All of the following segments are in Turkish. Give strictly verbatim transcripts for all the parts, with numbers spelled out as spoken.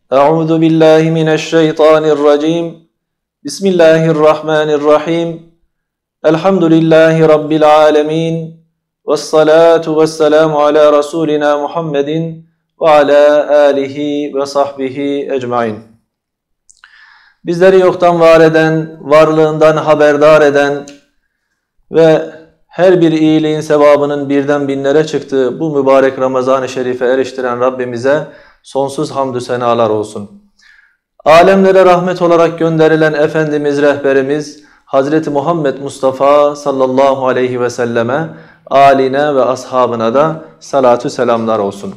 أعوذ بالله من الشيطان الرجيم بسم الله الرحمن الرحيم الحمد لله رب العالمين والصلاة والسلام على رسولنا محمد وعلى آله وصحبه ecmaîn. Bizleri yoktan var eden, varlığından haberdar eden ve her bir iyiliğin sevabının birden binlere çıktığı bu mübarek Ramazan-ı Şerif'e eriştiren Rabbimize sonsuz hamdü senalar olsun. Alemlere rahmet olarak gönderilen Efendimiz, rehberimiz Hazreti Muhammed Mustafa sallallahu aleyhi ve selleme, âline ve ashabına da salatü selamlar olsun.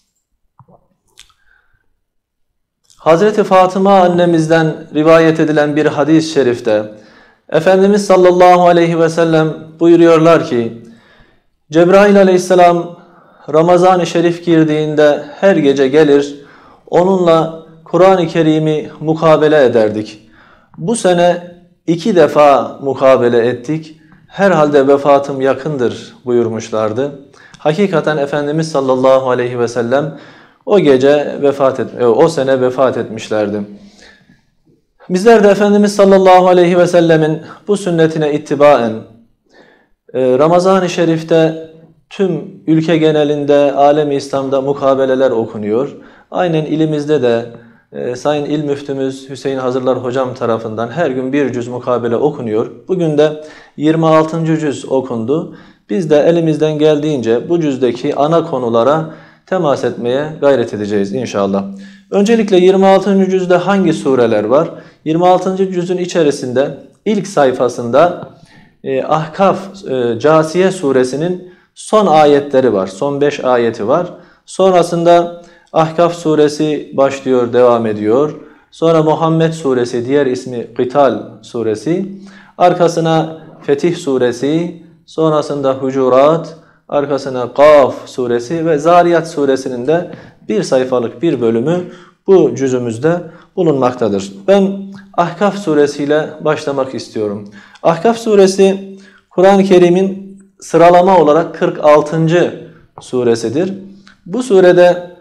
Hazreti Fatıma annemizden rivayet edilen bir hadis-i şerifte Efendimiz sallallahu aleyhi ve sellem buyuruyorlar ki, Cebrail aleyhisselam Ramazan-ı Şerif girdiğinde her gece gelir, onunla Kur'an-ı Kerim'i mukabele ederdik. Bu sene iki defa mukabele ettik. Herhalde vefatım yakındır buyurmuşlardı. Hakikaten Efendimiz sallallahu aleyhi ve sellem o gece vefat et, o sene vefat etmişlerdi. Bizler de Efendimiz sallallahu aleyhi ve sellemin bu sünnetine ittibaen Ramazan-ı Şerif'te tüm ülke genelinde, alem-i İslam'da mukabeleler okunuyor. Aynen ilimizde de e, Sayın İl Müftümüz Hüseyin Hazırlar Hocam tarafından her gün bir cüz mukabele okunuyor. Bugün de yirmi altıncı cüz okundu. Biz de elimizden geldiğince bu cüzdeki ana konulara temas etmeye gayret edeceğiz inşallah. Öncelikle yirmi altıncı cüzde hangi sureler var? yirmi altıncı cüzün içerisinde ilk sayfasında e, Ahkaf, e, Câsiye suresinin son ayetleri var. Son beş ayeti var. Sonrasında Ahkaf suresi başlıyor, devam ediyor. Sonra Muhammed suresi, diğer ismi Qital suresi. Arkasına Fetih suresi, sonrasında Hucurat, arkasına Kaf suresi ve Zariyat suresinin de bir sayfalık bir bölümü bu cüzümüzde bulunmaktadır. Ben Ahkaf suresiyle başlamak istiyorum. Ahkaf suresi Kur'an-ı Kerim'in sıralama olarak kırk altıncı suresidir. Bu surede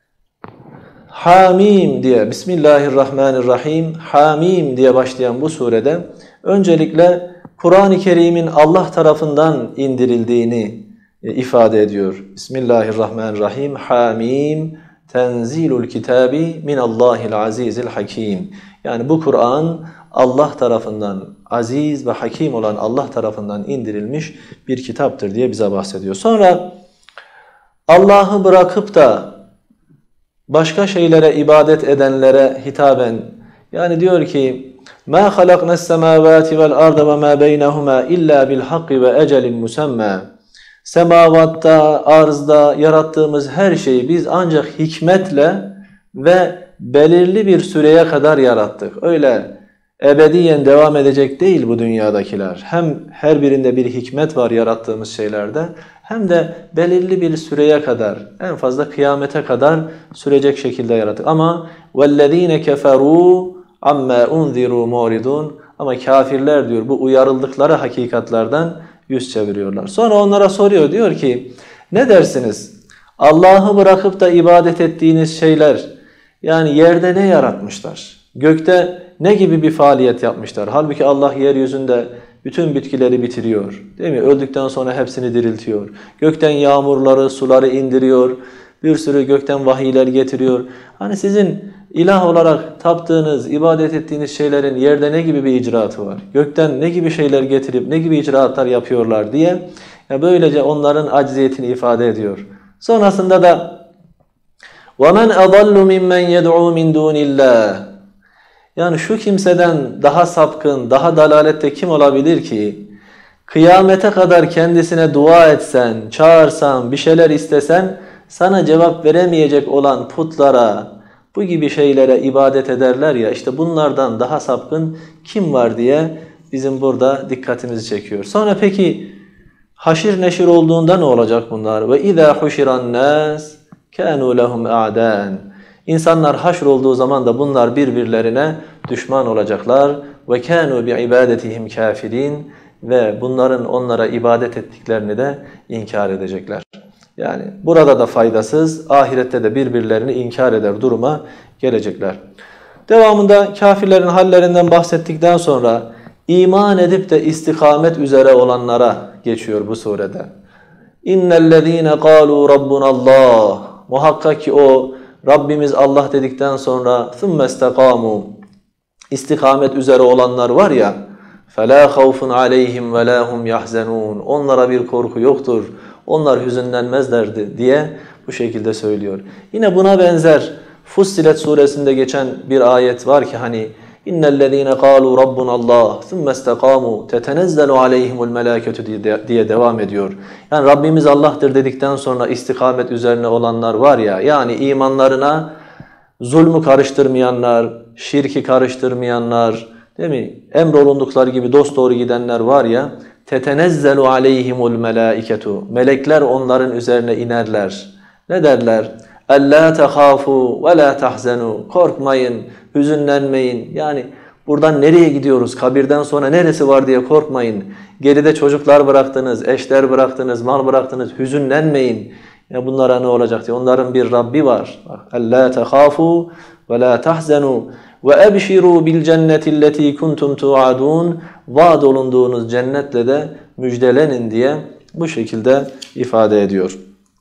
Hamim diye, Bismillahirrahmanirrahim, Hamim diye başlayan bu surede öncelikle Kur'an-ı Kerim'in Allah tarafından indirildiğini ifade ediyor. Bismillahirrahmanirrahim, Hamim, Tenzilul Kitabi minallahil azizil hakim. Yani bu Kur'an Allah tarafından, aziz ve hakim olan Allah tarafından indirilmiş bir kitaptır diye bize bahsediyor. Sonra Allah'ı bırakıp da başka şeylere ibadet edenlere hitaben, yani diyor ki مَا خَلَقْنَا السَّمَاوَاتِ وَالْاَرْضَ وَمَا بَيْنَهُمَا اِلَّا بِالْحَقِّ وَاَجَلٍ مُسَمَّى. Semavatta, arzda yarattığımız her şeyi biz ancak hikmetle ve belirli bir süreye kadar yarattık. Öyle ebediyen devam edecek değil bu dünyadakiler. Hem her birinde bir hikmet var yarattığımız şeylerde, hem de belirli bir süreye kadar, en fazla kıyamete kadar sürecek şekilde yarattık. Ama وَالَّذ۪ينَ كَفَرُوا عَمَّا اُنْذِرُوا مُعْرِضُونَ. Ama kafirler diyor bu uyarıldıkları hakikatlerden yüz çeviriyorlar. Sonra onlara soruyor, diyor ki ne dersiniz? Allah'ı bırakıp da ibadet ettiğiniz şeyler, yani yerde ne yaratmışlar? Gökte ne gibi bir faaliyet yapmışlar? Halbuki Allah yeryüzünde bütün bitkileri bitiriyor. Değil mi? Öldükten sonra hepsini diriltiyor. Gökten yağmurları, suları indiriyor. Bir sürü gökten vahiyler getiriyor. Hani sizin ilah olarak taptığınız, ibadet ettiğiniz şeylerin yerde ne gibi bir icraatı var? Gökten ne gibi şeyler getirip ne gibi icraatlar yapıyorlar diye ya böylece onların acziyetini ifade ediyor. Sonrasında da وَمَنْ أَضَلُّ مِمَّنْ يَدْعُوا مِنْ دُونِ اللّٰهِ. Yani şu kimseden daha sapkın, daha dalalette kim olabilir ki? Kıyamete kadar kendisine dua etsen, çağırsan, bir şeyler istesen, sana cevap veremeyecek olan putlara, bu gibi şeylere ibadet ederler ya, işte bunlardan daha sapkın kim var diye bizim burada dikkatimizi çekiyor. Sonra peki haşir neşir olduğunda ne olacak bunlar? Ve izâ huşiran nâs kânû lehum a'dân. İnsanlar haşr olduğu zaman da bunlar birbirlerine düşman olacaklar. Ve kânû bi'ibâdetihim kâfirîn. Ve bunların onlara ibadet ettiklerini de inkar edecekler. Yani burada da faydasız, ahirette de birbirlerini inkar eder duruma gelecekler. Devamında kafirlerin hallerinden bahsettikten sonra iman edip de istikamet üzere olanlara geçiyor bu surede. İnnellezîne kâlû rabbunallah. Muhakkak ki o Rabbimiz Allah dedikten sonra ثُمَّ اسْتَقَامُوا istikamet üzere olanlar var ya فَلَا خَوْفٌ عَلَيْهِمْ وَلَا هُمْ يَحْزَنُونَ onlara bir korku yoktur, onlar hüzünlenmezlerdi diye bu şekilde söylüyor. Yine buna benzer Fussilet suresinde geçen bir ayet var ki hani İnnellezîne kâlû rabbunallah ثُمَّ اسْتَقَامُوا تَتَنَزَّلُ عَلَيْهِمُ الْمَلَائِكَةُ diye devam ediyor. Yani Rabbimiz Allah'tır dedikten sonra istikamet üzerine olanlar var ya, yani imanlarına zulmü karıştırmayanlar, şirki karıştırmayanlar, değil mi? Emrolundukları gibi dosdoğru gidenler var ya, tetenezzelu aleyhimul melaiketu. Melekler onların üzerine inerler. Ne derler? Ella tehafu ve la tahzenu. Korkmayın, hüzünlenmeyin. Yani buradan nereye gidiyoruz? Kabirden sonra neresi var diye korkmayın. Geride çocuklar bıraktınız, eşler bıraktınız, mal bıraktınız. Hüzünlenmeyin. Ya bunlara ne olacak diye. Onların bir Rabbi var. Ella tehafu ve la tahzenu. Ve ebşiru bil cennetilleti kuntum tuadun. Vaad olunduğunuz cennetle de müjdelenin diye bu şekilde ifade ediyor.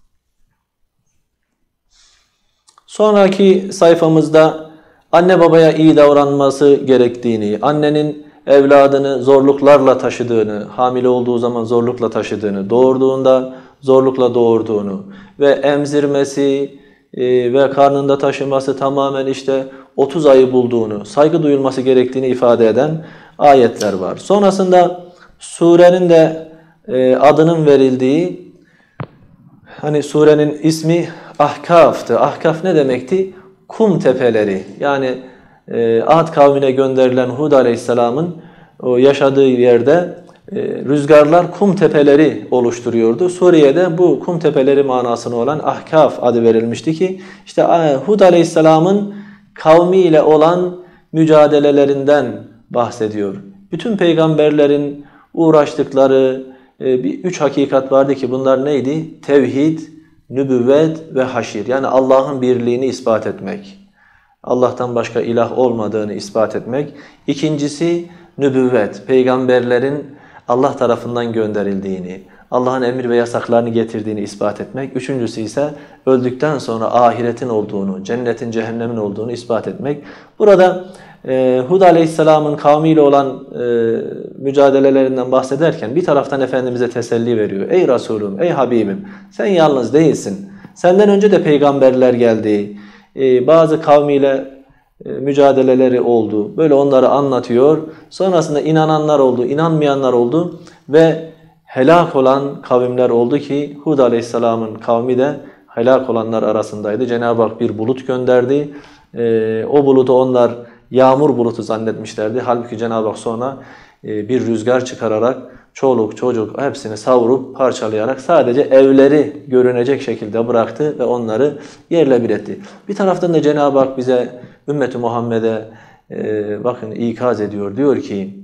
Sonraki sayfamızda anne babaya iyi davranması gerektiğini, annenin evladını zorluklarla taşıdığını, hamile olduğu zaman zorlukla taşıdığını, doğurduğunda zorlukla doğurduğunu ve emzirmesi e, ve karnında taşıması tamamen işte otuz ayı bulduğunu, saygı duyulması gerektiğini ifade eden ayetler var. Sonrasında surenin de e, adının verildiği, hani surenin ismi Ahkaf'tı. Ahkaf ne demekti? Kum tepeleri. Yani e, Ad kavmine gönderilen Hud Aleyhisselam'ın o yaşadığı yerde e, rüzgarlar kum tepeleri oluşturuyordu. Suriye'de bu kum tepeleri manasını olan Ahkaf adı verilmişti ki işte Hud Aleyhisselam'ın kavmiyle olan mücadelelerinden bahsediyor. Bütün peygamberlerin uğraştıkları e, bir üç hakikat vardı ki bunlar neydi? Tevhid, nübüvvet ve haşir. Yani Allah'ın birliğini ispat etmek. Allah'tan başka ilah olmadığını ispat etmek. İkincisi nübüvvet. Peygamberlerin Allah tarafından gönderildiğini, Allah'ın emir ve yasaklarını getirdiğini ispat etmek. Üçüncüsü ise öldükten sonra ahiretin olduğunu, cennetin, cehennemin olduğunu ispat etmek. Burada e, Hud Aleyhisselam'ın kavmiyle olan e, mücadelelerinden bahsederken bir taraftan Efendimiz'e teselli veriyor. Ey Resulüm, ey Habibim, sen yalnız değilsin. Senden önce de peygamberler geldi. E, bazı kavmiyle e, mücadeleleri oldu. Böyle onları anlatıyor. Sonrasında inananlar oldu, inanmayanlar oldu ve helak olan kavimler oldu ki Hud Aleyhisselam'ın kavmi de helak olanlar arasındaydı. Cenab-ı Hak bir bulut gönderdi. Ee, o bulutu onlar yağmur bulutu zannetmişlerdi. Halbuki Cenab-ı Hak sonra e, bir rüzgar çıkararak çoluk çocuk hepsini savurup parçalayarak sadece evleri görünecek şekilde bıraktı ve onları yerle bir etti. Bir taraftan da Cenab-ı Hak bize ümmeti Muhammed'e e, bakın ikaz ediyor. Diyor ki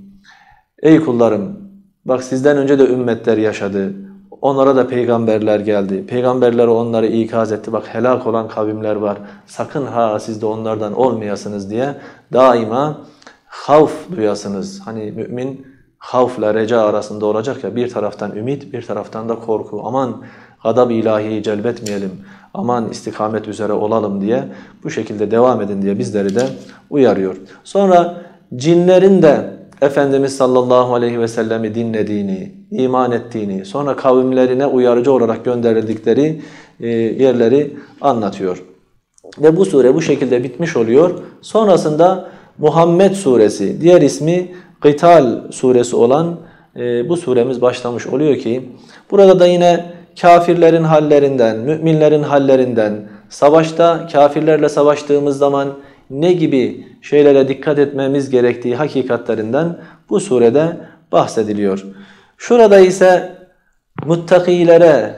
ey kullarım, bak sizden önce de ümmetler yaşadı. Onlara da peygamberler geldi. Peygamberler onları ikaz etti. Bak helak olan kavimler var. Sakın ha siz de onlardan olmayasınız diye daima havf duyasınız. Hani mümin havfla reca arasında olacak ya, bir taraftan ümit, bir taraftan da korku. Aman gadab-ı ilahiyi celbetmeyelim. Aman istikamet üzere olalım diye bu şekilde devam edin diye bizleri de uyarıyor. Sonra cinlerin de Efendimiz sallallahu aleyhi ve sellemi dinlediğini, iman ettiğini, sonra kavimlerine uyarıcı olarak gönderildikleri yerleri anlatıyor. Ve bu sure bu şekilde bitmiş oluyor. Sonrasında Muhammed suresi, diğer ismi Kıtal suresi olan bu suremiz başlamış oluyor ki burada da yine kafirlerin hallerinden, müminlerin hallerinden, savaşta kafirlerle savaştığımız zaman ne gibi şeylere dikkat etmemiz gerektiği hakikatlerinden bu surede bahsediliyor. Şurada ise muttakilere,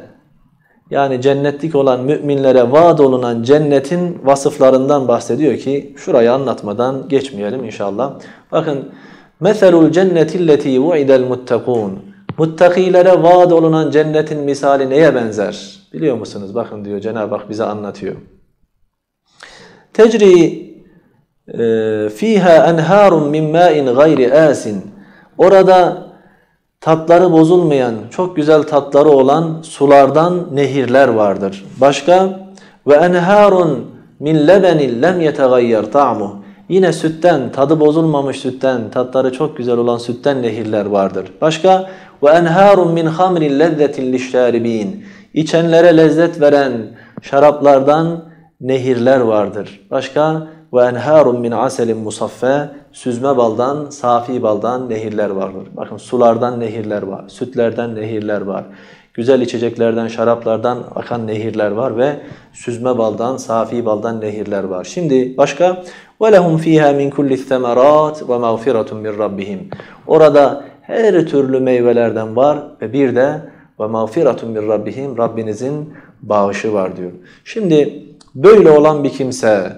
yani cennetlik olan müminlere vaad olunan cennetin vasıflarından bahsediyor ki şurayı anlatmadan geçmeyelim inşallah. Bakın meselul cennetilleti vu'idel muttakun. Muttakilere vaad olunan cennetin misali neye benzer? Biliyor musunuz? Bakın diyor, Cenab-ı Hak bize anlatıyor. Tecri fiha enharun min ma'in gayri asin. Orada tatları bozulmayan, çok güzel tatları olan sulardan nehirler vardır. Başka ve enharun min lebenin lem yetegayyer ta'muh. Yine sütten, tadı bozulmamış sütten, tatları çok güzel olan sütten nehirler vardır. Başka ve enharun min hamrin lezzetin lişşaribin. İçenlere lezzet veren şaraplardan nehirler vardır. Başka ve enharun min aselin musaffa. Süzme baldan, safi baldan nehirler vardır. Bakın sulardan nehirler var, sütlerden nehirler var. Güzel içeceklerden, şaraplardan akan nehirler var ve süzme baldan, safi baldan nehirler var. Şimdi başka وَلَهُمْ ف۪يهَا مِنْ كُلِّ الثَّمَرَاتِ وَمَغْفِرَةٌ مِنْ رَبِّهِمْ. Orada her türlü meyvelerden var ve bir de وَمَغْفِرَةٌ مِنْ رَبِّهِمْ, Rabbinizin bağışı var diyor. Şimdi böyle olan bir kimse,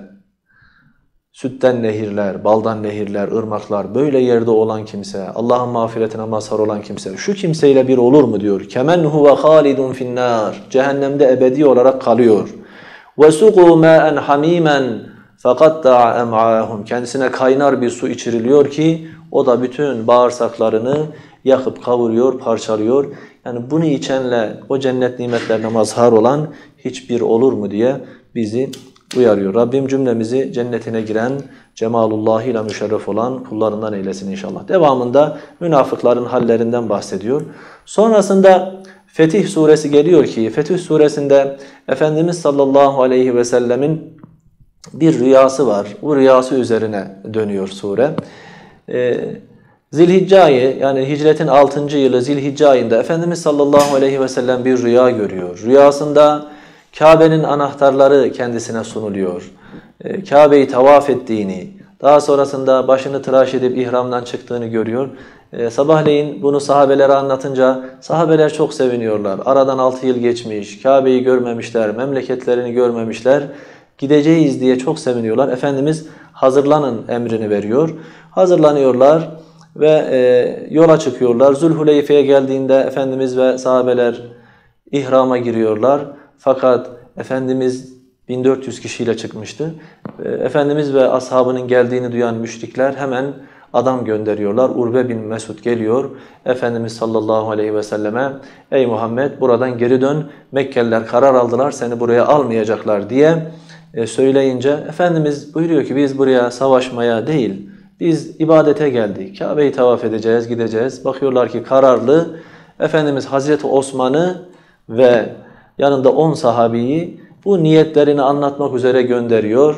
sütten nehirler, baldan nehirler, ırmaklar, böyle yerde olan kimse, Allah'ın mağfiretine mazhar olan kimse, şu kimseyle bir olur mu diyor. كَمَنْ هُوَ خَالِدٌ فِي النَّارِ. Cehennemde ebedi olarak kalıyor. وَسُقُوا مَاءً حَم۪يمًا فَقَطَّعَ اَمْعَاهُمْ. Kendisine kaynar bir su içiriliyor ki o da bütün bağırsaklarını yakıp kavuruyor, parçalıyor. Yani bunu içenle o cennet nimetlerine mazhar olan hiçbir olur mu diye bizi uyarıyor. Rabbim cümlemizi cennetine giren, cemalullahi ile müşerref olan kullarından eylesin inşallah. Devamında münafıkların hallerinden bahsediyor. Sonrasında Fetih suresi geliyor ki, Fetih suresinde Efendimiz sallallahu aleyhi ve sellemin bir rüyası var. Bu rüyası üzerine dönüyor sure. Ee, Zilhicce ayı, yani hicretin altıncı yılı Zilhicce ayında Efendimiz sallallahu aleyhi ve sellem bir rüya görüyor. Rüyasında Kabe'nin anahtarları kendisine sunuluyor. Ee, Kabe'yi tavaf ettiğini, daha sonrasında başını tıraş edip ihramdan çıktığını görüyor. Ee, sabahleyin bunu sahabelere anlatınca sahabeler çok seviniyorlar. Aradan altı yıl geçmiş, Kabe'yi görmemişler, memleketlerini görmemişler. Gideceğiz diye çok seviniyorlar. Efendimiz hazırlanın emrini veriyor. Hazırlanıyorlar ve e, yola çıkıyorlar. Zülhuleyfe'ye geldiğinde Efendimiz ve sahabeler ihrama giriyorlar. Fakat Efendimiz bin dört yüz kişiyle çıkmıştı. E, Efendimiz ve ashabının geldiğini duyan müşrikler hemen adam gönderiyorlar. Urve bin Mesud geliyor. Efendimiz sallallahu aleyhi ve selleme ey Muhammed buradan geri dön. Mekkeliler karar aldılar seni buraya almayacaklar diye e, söyleyince Efendimiz buyuruyor ki biz buraya savaşmaya değil, biz ibadete geldik. Kabe'yi tavaf edeceğiz, gideceğiz. Bakıyorlar ki kararlı. Efendimiz Hazreti Osman'ı ve yanında on sahabiyi bu niyetlerini anlatmak üzere gönderiyor.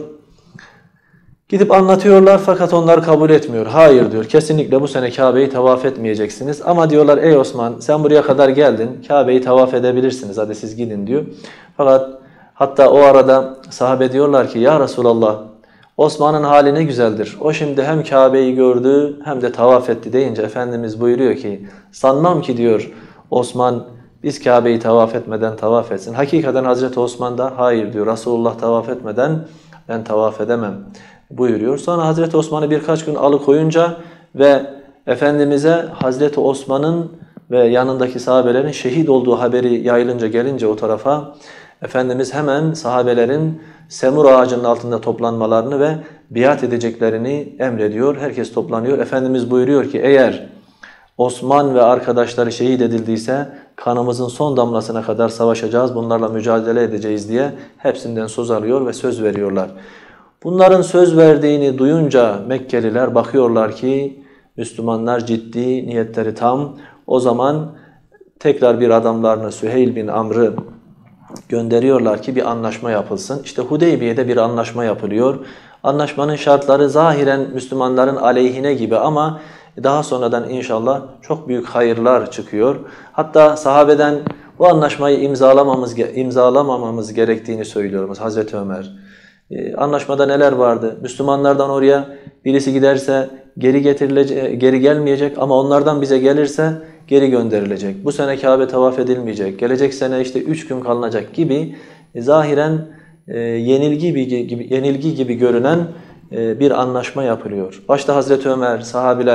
Gidip anlatıyorlar fakat onlar kabul etmiyor. Hayır diyor, kesinlikle bu sene Kabe'yi tavaf etmeyeceksiniz. Ama diyorlar ey Osman sen buraya kadar geldin, Kabe'yi tavaf edebilirsiniz, hadi siz gidin diyor. Fakat hatta o arada sahabe diyorlar ki ya Resulallah Osman'ın hali ne güzeldir. O şimdi hem Kabe'yi gördü hem de tavaf etti deyince Efendimiz buyuruyor ki sanmam ki diyor Osman biz Kabe'yi tavaf etmeden tavaf etsin. Hakikaten Hazreti Osman da hayır diyor Resulullah tavaf etmeden ben tavaf edemem buyuruyor. Sonra Hazreti Osman'ı birkaç gün alıkoyunca ve Efendimiz'e Hazreti Osman'ın ve yanındaki sahabelerin şehit olduğu haberi yayılınca gelince o tarafa Efendimiz hemen sahabelerin semur ağacının altında toplanmalarını ve biat edeceklerini emrediyor. Herkes toplanıyor. Efendimiz buyuruyor ki eğer Osman ve arkadaşları şehit edildiyse kanımızın son damlasına kadar savaşacağız, bunlarla mücadele edeceğiz diye hepsinden söz alıyor ve söz veriyorlar. Bunların söz verdiğini duyunca Mekkeliler bakıyorlar ki Müslümanlar ciddi, niyetleri tam. O zaman tekrar bir adamlarını Süheyl bin Amr'ı gönderiyorlar ki bir anlaşma yapılsın. İşte Hudeybiye'de bir anlaşma yapılıyor. Anlaşmanın şartları zahiren Müslümanların aleyhine gibi ama daha sonradan inşallah çok büyük hayırlar çıkıyor. Hatta sahabeden bu anlaşmayı imzalamamız, imzalamamamız gerektiğini söylüyoruz Hazreti Ömer. Ee, anlaşmada neler vardı? Müslümanlardan oraya birisi giderse geri getirilecek, geri gelmeyecek ama onlardan bize gelirse geri gönderilecek. Bu sene Kabe tavaf edilmeyecek. Gelecek sene işte üç gün kalınacak gibi e, zahiren e, yenilgi gibi yenilgi gibi görünen e, bir anlaşma yapılıyor. Başta Hazreti Ömer, sahabiler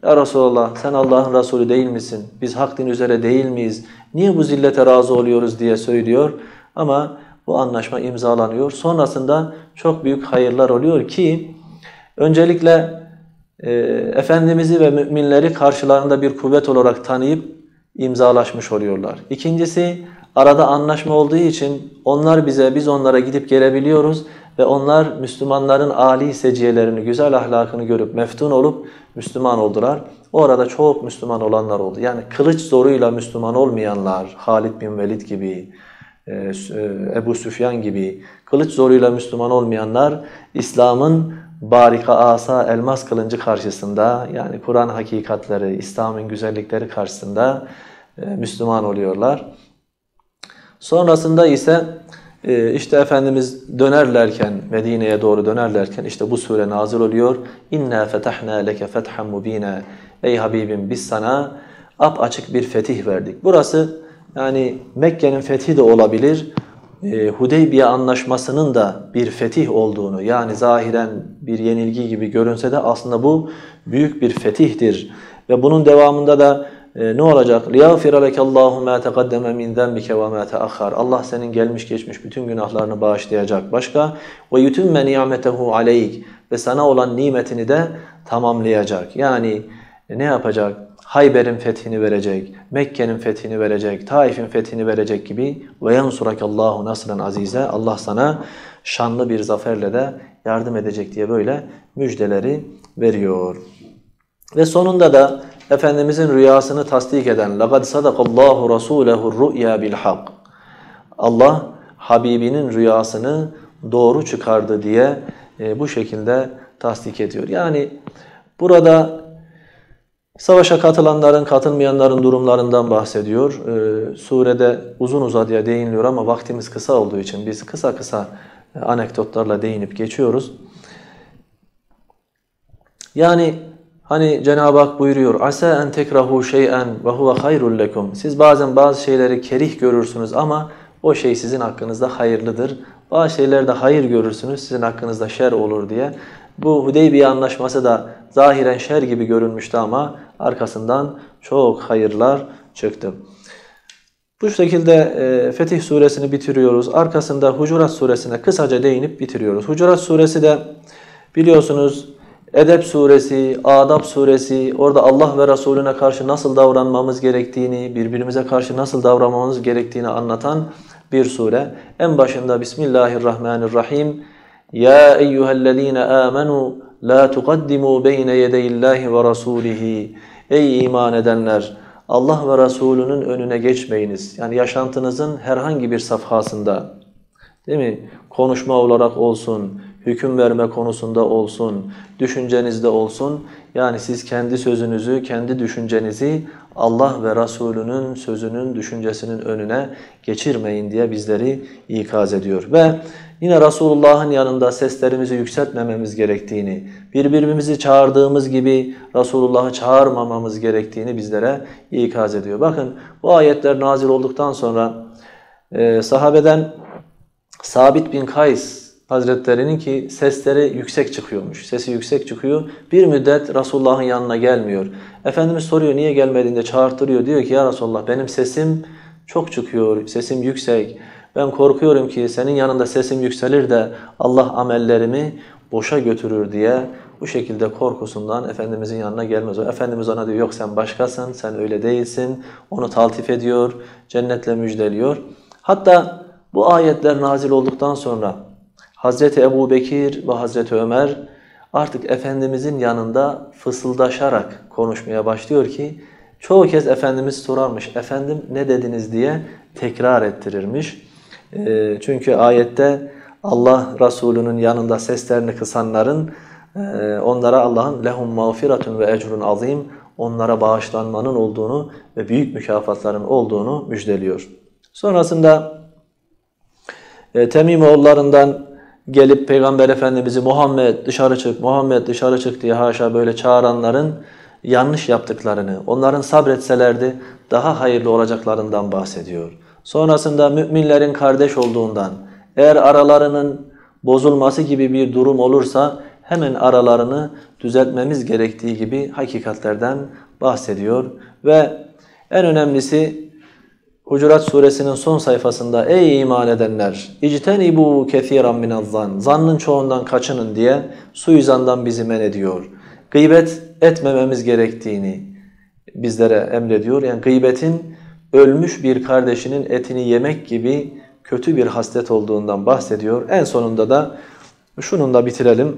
Ya Resulallah sen Allah'ın Resulü değil misin? Biz hak din üzere değil miyiz? Niye bu zillete razı oluyoruz diye söylüyor. Ama bu anlaşma imzalanıyor. Sonrasında çok büyük hayırlar oluyor ki öncelikle e, Efendimiz'i ve müminleri karşılarında bir kuvvet olarak tanıyıp imzalaşmış oluyorlar. İkincisi arada anlaşma olduğu için onlar bize, biz onlara gidip gelebiliyoruz ve onlar Müslümanların âli seciyelerini, güzel ahlakını görüp meftun olup Müslüman oldular. Orada çok Müslüman olanlar oldu. Yani kılıç zoruyla Müslüman olmayanlar, Halid bin Velid gibi, Ebu Süfyan gibi kılıç zoruyla Müslüman olmayanlar İslam'ın barika asa elmas kılıncı karşısında, yani Kur'an hakikatleri, İslam'ın güzellikleri karşısında Müslüman oluyorlar. Sonrasında ise işte Efendimiz dönerlerken, Medine'ye doğru dönerlerken işte bu sure nazil oluyor. İnna fetahna leke fethan mubina. Ey Habibim biz sana apaçık bir fetih verdik. Burası yani Mekke'nin fethi de olabilir. Hudeybiye anlaşmasının da bir fetih olduğunu, yani zahiren bir yenilgi gibi görünse de aslında bu büyük bir fetihtir. Ve bunun devamında da e, ne olacak? لِيَغْفِرَ لَكَ اللّٰهُ مَا تَقَدَّمَ مِنْ ذَنْبِكَ وَمَا تَأَخَّرَ. Allah senin gelmiş geçmiş bütün günahlarını bağışlayacak. Başka? وَيُتُمَّ نِعْمَتَهُ عَلَيْكَ. Ve sana olan nimetini de tamamlayacak. Yani ne yapacak? Hayber'in fethini verecek, Mekke'nin fethini verecek, Taif'in fethini verecek gibi وَيَنْصُرَكَ اللّٰهُ نَصْرًا عَز۪يزًا. Allah sana şanlı bir zaferle de yardım edecek diye böyle müjdeleri veriyor. Ve sonunda da Efendimizin rüyasını tasdik eden لَقَدْ صَدَقَ اللّٰهُ رَسُولَهُ الرُّؤْيَا بِالْحَقِّ. Allah Habibinin rüyasını doğru çıkardı diye e, bu şekilde tasdik ediyor. Yani burada savaşa katılanların, katılmayanların durumlarından bahsediyor. Ee, surede uzun uzadıya değiniliyor ama vaktimiz kısa olduğu için biz kısa kısa anekdotlarla değinip geçiyoruz. Yani hani Cenab-ı Hak buyuruyor: "Asa en tekrahu şey'en ve huve hayrul lekum." Siz bazen bazı şeyleri kerih görürsünüz ama o şey sizin hakkınızda hayırlıdır. Bazı şeylerde hayır görürsünüz, sizin hakkınızda şer olur diye. Bu Hudeybiye anlaşması da zahiren şer gibi görünmüştü ama arkasından çok hayırlar çıktı. Bu şekilde e, Fetih suresini bitiriyoruz. Arkasında Hucurat suresine kısaca değinip bitiriyoruz. Hucurat suresi de biliyorsunuz Edep suresi, Adab suresi, orada Allah ve Resulüne karşı nasıl davranmamız gerektiğini, birbirimize karşı nasıl davranmamız gerektiğini anlatan bir sure. En başında Bismillahirrahmanirrahim. Ya eyyühellezine amenu la tuqaddimu beyne yedeyillahi ve rasulihi. Ey iman edenler! Allah ve Resulünün önüne geçmeyiniz. Yani yaşantınızın herhangi bir safhasında, değil mi? Konuşma olarak olsun, hüküm verme konusunda olsun, düşüncenizde olsun. Yani siz kendi sözünüzü, kendi düşüncenizi Allah ve Resulünün sözünün, düşüncesinin önüne geçirmeyin diye bizleri ikaz ediyor. Ve yine Resulullah'ın yanında seslerimizi yükseltmememiz gerektiğini, birbirimizi çağırdığımız gibi Resulullah'ı çağırmamamız gerektiğini bizlere ikaz ediyor. Bakın bu ayetler nazil olduktan sonra e, sahabeden Sabit bin Kays Hazretlerinin ki sesleri yüksek çıkıyormuş. Sesi yüksek çıkıyor. Bir müddet Resulullah'ın yanına gelmiyor. Efendimiz soruyor niye gelmediğinde çağırtırıyor. Diyor ki ya Resulullah benim sesim çok çıkıyor. Sesim yüksek. Ben korkuyorum ki senin yanında sesim yükselir de Allah amellerimi boşa götürür diye bu şekilde korkusundan Efendimizin yanına gelmez. Efendimiz ona diyor yok sen başkasın, sen öyle değilsin. Onu taltif ediyor, cennetle müjdeliyor. Hatta bu ayetler nazil olduktan sonra Hazreti Ebu Bekir ve Hazreti Ömer artık Efendimizin yanında fısıldaşarak konuşmaya başlıyor ki çoğu kez Efendimiz sorarmış, efendim ne dediniz diye tekrar ettirirmiş. E, çünkü ayette Allah Resulü'nün yanında seslerini kısanların e, onlara Allah'ın lehum mağfiretun ve ecrun azim, onlara bağışlanmanın olduğunu ve büyük mükafatların olduğunu müjdeliyor. Sonrasında e, Temimoğullarından gelip Peygamber Efendimiz'i Muhammed dışarı çık, Muhammed dışarı çık diye haşa böyle çağıranların yanlış yaptıklarını, onların sabretselerdi daha hayırlı olacaklarından bahsediyor. Sonrasında müminlerin kardeş olduğundan, eğer aralarının bozulması gibi bir durum olursa hemen aralarını düzeltmemiz gerektiği gibi hakikatlerden bahsediyor. Ve en önemlisi Hucurat suresinin son sayfasında ey iman edenler İctenibu kethiran minaz-zann, zannın çoğundan kaçının diye suizandan bizi men ediyor. Gıybet etmememiz gerektiğini bizlere emrediyor. Yani gıybetin ölmüş bir kardeşinin etini yemek gibi kötü bir haslet olduğundan bahsediyor. En sonunda da şununla bitirelim.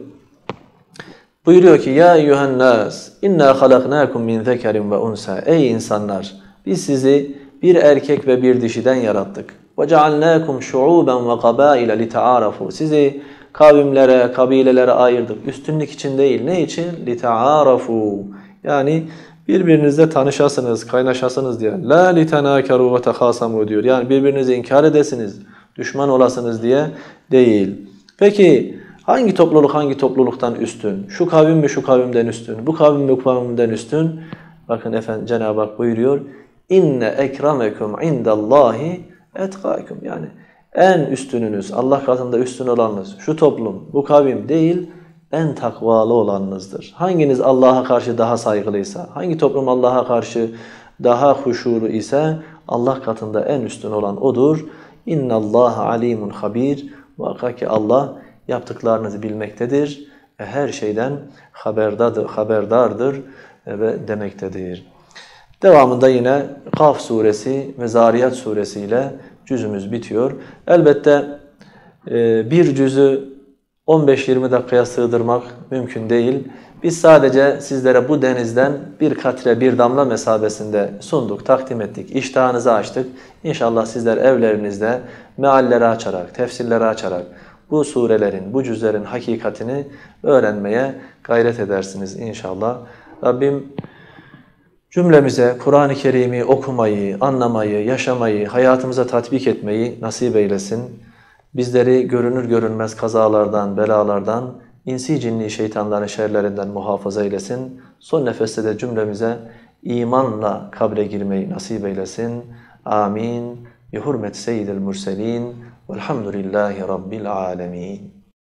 Buyuruyor ki ya eyyuhen nas inna halaknakum min zekerin ve unsa. Ey insanlar, biz sizi bir erkek ve bir dişiden yarattık. Ve cealnakum şuuben ve kabaile litaarafu. Sizi kavimlere, kabilelere ayırdık. Üstünlük için değil. Ne için? Litaarafu. Yani birbirinizle tanışasınız, kaynaşasınız diye. La litenakaru ve tehasamu diyor. Yani birbirinizi inkar edesiniz, düşman olasınız diye değil. Peki hangi topluluk hangi topluluktan üstün? Şu kavim mi şu kavimden üstün? Bu kavim mi bu kavimden üstün? Bakın efendim Cenab-ı Hak buyuruyor. İnne ekremekum indallahi etkâkum. Yani en üstününüz, Allah katında üstün olanınız şu toplum, bu kavim değil, en takvalı olanınızdır. Hanginiz Allah'a karşı daha saygılıysa, hangi toplum Allah'a karşı daha huşulu ise Allah katında en üstün olan odur. İnnallâhe alimun habir. Muhakkak ki Allah yaptıklarınızı bilmektedir ve her şeyden haberdadır, haberdardır ve demektedir. Devamında yine Kaf suresi ve Zariyat suresi ile cüzümüz bitiyor. Elbette bir cüzü on beş yirmi dakikaya sığdırmak mümkün değil. Biz sadece sizlere bu denizden bir katre, bir damla mesabesinde sunduk, takdim ettik, iştahınızı açtık. İnşallah sizler evlerinizde mealleri açarak, tefsirleri açarak bu surelerin, bu cüzlerin hakikatini öğrenmeye gayret edersiniz inşallah. Rabbim cümlemize Kur'an-ı Kerim'i okumayı, anlamayı, yaşamayı, hayatımıza tatbik etmeyi nasip eylesin. Bizleri görünür görünmez kazalardan, belalardan, insi cinni şeytanların şerlerinden muhafaza eylesin. Son nefeste de cümlemize imanla kabre girmeyi nasip eylesin. Amin. Bi hurmet seyyidil murselin. Velhamdülillahi Rabbil alemin.